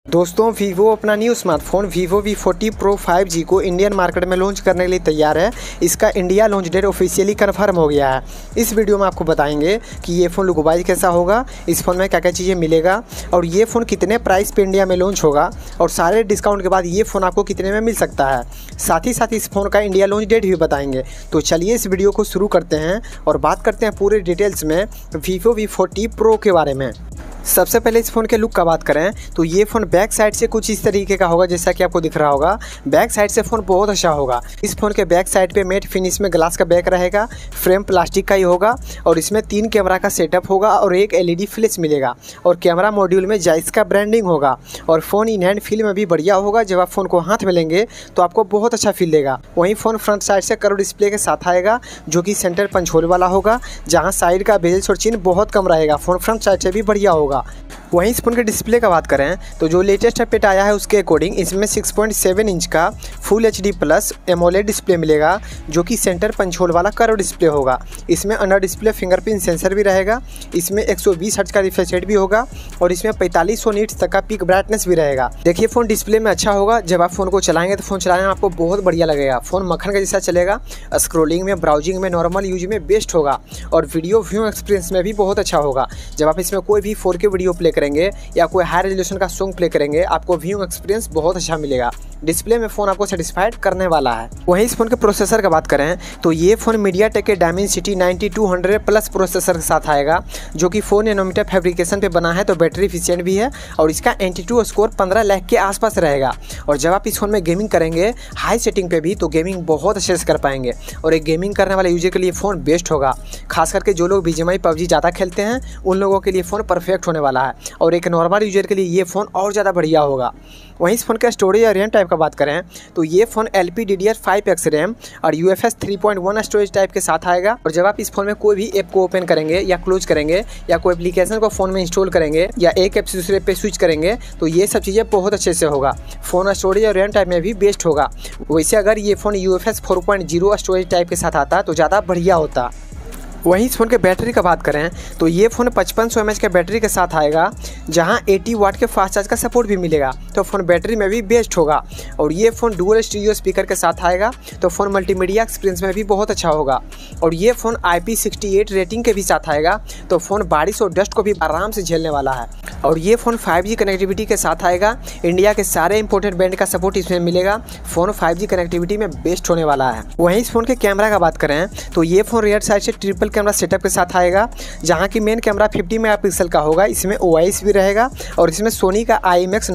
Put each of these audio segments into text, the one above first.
दोस्तों वीवो अपना new smartphone Vivo V40 Pro 5G को इंडियन मार्केट में लॉन्च करने के लिए तैयार है। इसका India launch date officially confirm हो गया है। इस वीडियो में आपको बताएंगे कि ये फ़ोन लुक वाइज कैसा होगा, इस फ़ोन में क्या क्या चीज़ें मिलेगा और ये फ़ोन कितने प्राइस पे इंडिया में लॉन्च होगा और सारे डिस्काउंट के बाद ये फ़ोन आपको कितने में मिल सकता है। साथ ही इस फ़ोन का इंडिया लॉन्च डेट भी बताएंगे। तो चलिए इस वीडियो को शुरू करते हैं और बात करते हैं पूरे डिटेल्स में वीवो V40 Pro के बारे में। सबसे पहले इस फ़ोन के लुक का बात करें तो ये फ़ोन बैक साइड से कुछ इस तरीके का होगा, जैसा कि आपको दिख रहा होगा। बैक साइड से फ़ोन बहुत अच्छा होगा। इस फ़ोन के बैक साइड पे मैट फिनिश में ग्लास का बैक रहेगा, फ्रेम प्लास्टिक का ही होगा और इसमें 3 कैमरा का सेटअप होगा और एक LED फ्लैश मिलेगा और कैमरा मॉड्यूल में जायज़ का ब्रांडिंग होगा और फ़ोन इन हैंड फील में भी बढ़िया होगा। जब आप फ़ोन को हाथ में लेंगे तो आपको बहुत अच्छा फील देगा। वहीं फ़ोन फ्रंट साइड से कर्व डिस्प्ले के साथ आएगा, जो कि सेंटर पंच होल वाला होगा, जहाँ साइड का बेल्स और चिन्ह बहुत कम रहेगा। फ़ोन फ्रंट साइड से भी बढ़िया होगा। वहीं इस फ़ोन के डिस्प्ले का बात करें तो जो लेटेस्ट अपडेट आया है उसके अकॉर्डिंग इसमें 6.7 इंच का full HD plus AMOLED display मिलेगा, जो कि सेंटर पंच होल वाला कर्व डिस्प्ले होगा। इसमें अंडर डिस्प्ले फिंगरप्रिंट सेंसर भी रहेगा। इसमें 120 हर्ट्ज का रिफ्रेश रेट भी होगा और इसमें 4500 नीट्स तक का पीक ब्राइटनेस भी रहेगा। देखिए फ़ोन डिस्प्ले में अच्छा होगा। जब आप फ़ोन को चलाएंगे तो फ़ोन चलाने में आपको बहुत बढ़िया लगेगा। फ़ोन मक्खन का जैसा चलेगा। स्क्रोलिंग में, ब्राउजिंग में, नॉर्मल यूज में बेस्ट होगा और वीडियो व्यू एक्सपीरियंस में भी बहुत अच्छा होगा। जब आप इसमें कोई भी 4K वीडियो प्ले करेंगे या कोई हाई रेजोल्यूशन का सॉन्ग प्ले करेंगे, आपको व्यू एक्सपीरियंस बहुत अच्छा मिलेगा। डिस्प्ले में फ़ोन आपको सेटिस्फाइड करने वाला है। वहीं इस फ़ोन के प्रोसेसर का बात करें तो ये फ़ोन मीडियाटेक के डायमेंसिटी 9200 प्लस प्रोसेसर के साथ आएगा, जो कि 4 नैनोमीटर फैब्रिकेशन पे बना है, तो बैटरी एफिशिएंट भी है और इसका एंटीट्यू स्कोर 15 लाख के आसपास रहेगा। और जब आप इस फ़ोन में गेमिंग करेंगे हाई सेटिंग पे भी, तो गेमिंग बहुत अच्छे से कर पाएंगे और एक गेमिंग करने वाले यूजर के लिए फ़ोन बेस्ट होगा। खास करके जो लोग BGMI PUBG ज़्यादा खेलते हैं उन लोगों के लिए फ़ोन परफेक्ट होने वाला है और एक नॉर्मल यूजर के लिए ये फ़ोन और ज़्यादा बढ़िया होगा। वहीं इस फ़ोन का स्टोरेज या रैम टाइप का बात करें तो ये फ़ोन LPDDR5X रैम और UFS 3.1 स्टोरेज टाइप के साथ आएगा। और जब आप इस फ़ोन में कोई भी ऐप को ओपन करेंगे या क्लोज करेंगे या कोई एप्लीकेशन को फ़ोन में इंस्टॉल करेंगे या एक ऐप से दूसरे पे स्विच करेंगे, तो ये सब चीज़ें बहुत अच्छे से होगा। फ़ोन स्टोरेज और रैम टाइप में भी बेस्ट होगा। वैसे अगर ये फ़ोन UFS 4.0 स्टोरेज टाइप के साथ आता तो ज़्यादा बढ़िया होता। वहीं इस फ़ोन के बैटरी का बात करें तो ये फ़ोन 5500 mAh के बैटरी के साथ आएगा, जहां 80 वाट के फास्ट चार्ज का सपोर्ट भी मिलेगा, तो फ़ोन बैटरी में भी बेस्ट होगा। और ये फ़ोन डुअल स्टीरियो स्पीकर के साथ आएगा, तो फ़ोन मल्टीमीडिया एक्सपीरियंस में भी बहुत अच्छा होगा। और ये फ़ोन IP68 रेटिंग के भी साथ आएगा, तो फ़ोन बारिश और डस्ट को भी आराम से झेलने वाला है। और ये फ़ोन 5G कनेक्टिविटी के साथ आएगा। इंडिया के सारे इंपोर्टेड बैंड का सपोर्ट इसमें मिलेगा। फ़ोन 5G कनेक्टिविटी में बेस्ट होने वाला है। वहीं इस फ़ोन के कैमरा का बात करें तो ये फ़ोन रियर साइड से ट्रिपल कैमरा सेटअप के साथ आएगा, जहां की मेन कैमरा 50 मेगापिक्सल का होगा। इसमें OIS भी रहेगा और इसमें सोनी का IMX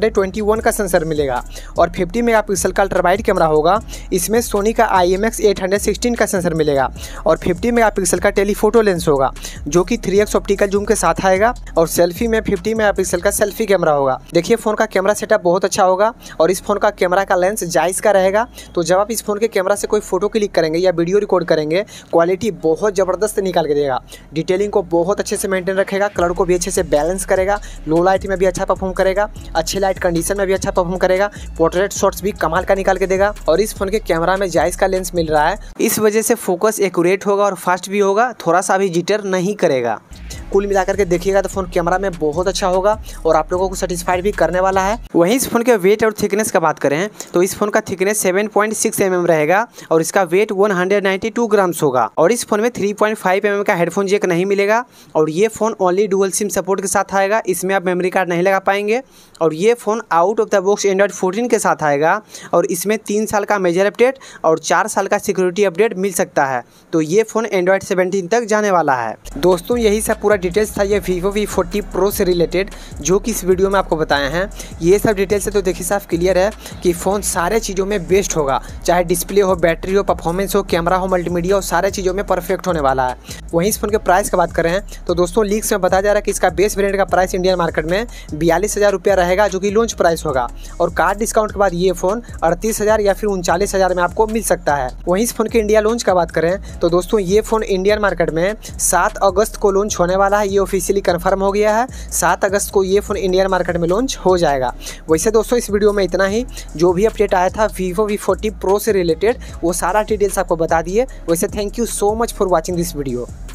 921 का सेंसर मिलेगा और 50 मेगापिक्सल का अल्ट्रा वाइड कैमरा होगा। इसमें सोनी का IMX 816 का सेंसर मिलेगा और 50 मेगापिक्सल का टेलीफोटो लेंस होगा, जो कि 3x ऑप्टिकल जूम के साथ आएगा और सेल्फी में 50 मेगापिक्सल का सेल्फी कैमरा होगा। देखिए फ़ोन का कैमरा सेटअप बहुत अच्छा होगा और इस फ़ोन का कैमरा का लेंस जायज़ का रहेगा, तो जब आप इस फ़ोन के कैमरा से कोई फोटो क्लिक करेंगे या वीडियो रिकॉर्ड करेंगे, क्वालिटी बहुत ज़बरदस्त निकाल के देगा। डिटेलिंग को बहुत अच्छे से मेंटेन रखेगा, कलर को भी अच्छे से बैलेंस करेगा, लो लाइट में भी अच्छा परफॉर्म करेगा, अच्छे लाइट कंडीशन में भी अच्छा परफॉर्म करेगा, पोर्ट्रेट शॉट्स भी कमाल का निकाल के देगा। और इस फोन के कैमरा में जायज़ का लेंस मिल रहा है, इस वजह से फोकस एक्यूरेट होगा और फास्ट भी होगा, थोड़ा सा भी जिटर नहीं करेगा। कुल मिलाकर के देखिएगा तो फ़ोन कैमरा में बहुत अच्छा होगा और आप लोगों को सेटिस्फाइड भी करने वाला है। वहीं इस फ़ोन के वेट और थिकनेस का बात करें तो इस फ़ोन का थिकनेस 7.6 mm रहेगा और इसका वेट 192 ग्राम्स होगा। और इस फ़ोन में 3.5 mm का हेडफोन जैक नहीं मिलेगा और ये phone only dual SIM support के साथ आएगा। इसमें आप मेमोरी कार्ड नहीं लगा पाएंगे। और ये phone out of the box Android 14 के साथ आएगा और इसमें 3 साल का मेजर अपडेट और 4 साल का सिक्योरिटी अपडेट मिल सकता है, तो ये फ़ोन Android 17 तक जाने वाला है। दोस्तों यही सब पूरा डिटेल्स था ये वीवो V40 Pro से रिलेटेड, जो कि इस वीडियो में आपको बताए हैं। ये सब डिटेल्स से तो देखिए साफ क्लियर है कि फ़ोन सारे चीज़ों में बेस्ट होगा, चाहे डिस्प्ले हो, बैटरी हो, परफॉर्मेंस हो, कैमरा हो, मल्टीमीडिया हो, सारे चीज़ों में परफेक्ट होने वाला है। वहीं इस फ़ोन के प्राइस का बात करें तो दोस्तों लीक्स में बताया जा रहा है कि इसका बेस वेरिएंट का प्राइस इंडियन मार्केट में 42,000 रुपया रहेगा, जो कि लॉन्च प्राइस होगा। और कार्ड डिस्काउंट के बाद ये फ़ोन 38,000 या फिर 39,000 में आपको मिल सकता है। वहीं इस फ़ोन के इंडिया लॉन्च का बात करें तो दोस्तों ये फ़ोन इंडियन मार्केट में 7 अगस्त को लॉन्च होने वाला है। ये ऑफिशियली कंफर्म हो गया है, 7 अगस्त को ये फ़ोन इंडियन मार्केट में लॉन्च हो जाएगा। वैसे दोस्तों इस वीडियो में इतना ही। जो भी अपडेट आया था वीवो V40 Pro से रिलेटेड वो सारा डिटेल्स आपको बता दिए। वैसे thank you so much for watching this video.